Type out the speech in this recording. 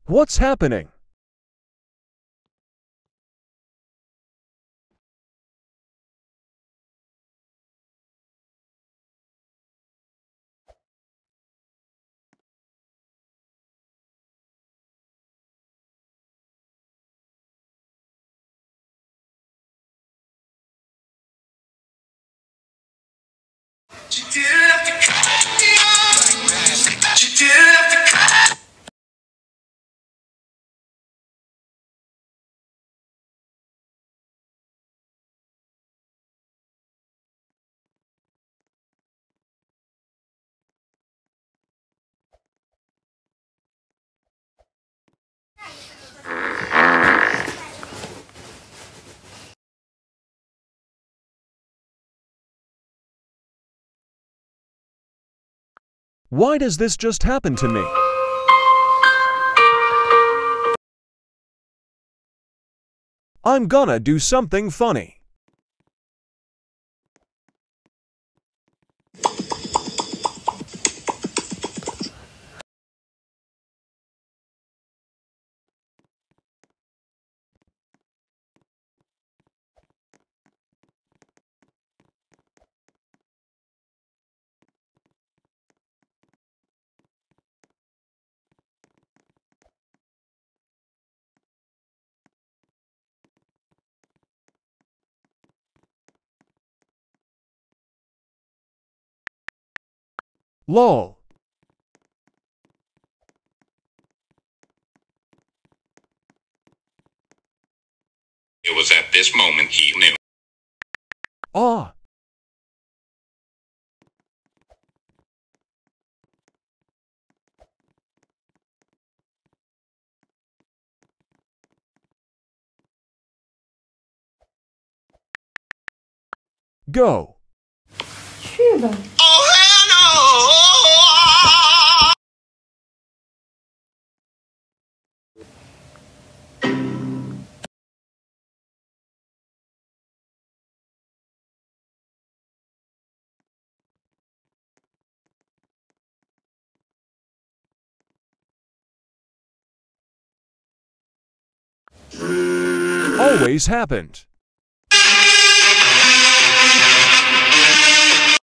What's happening? Why does this just happen to me? I'm gonna do something funny. LOL. It was at this moment he knew. Ah. Go. Oh, hell no! Always happened.